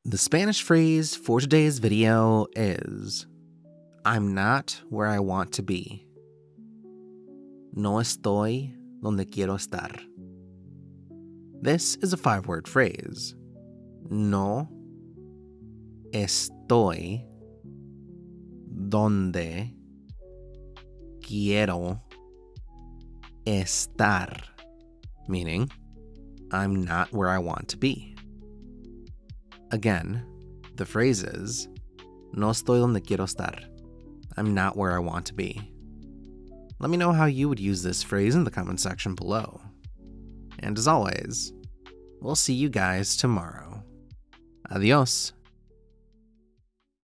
The Spanish phrase for today's video is, I'm not where I want to be. No estoy donde quiero estar. This is a 5-word phrase. No estoy donde quiero estar, meaning I'm not where I want to be. Again, the phrase is, no estoy donde quiero estar. I'm not where I want to be. Let me know how you would use this phrase in the comment section below. And as always, we'll see you guys tomorrow. Adios.